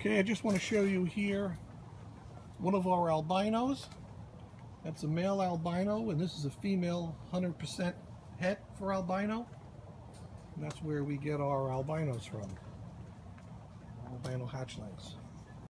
Okay, I just want to show you here one of our albinos. That's a male albino, and this is a female 100% het for albino. And that's where we get our albinos from. Albino hatchlings.